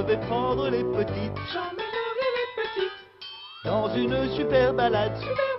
je vais prendre les petites J'emmènerai les petites dans une super balade. super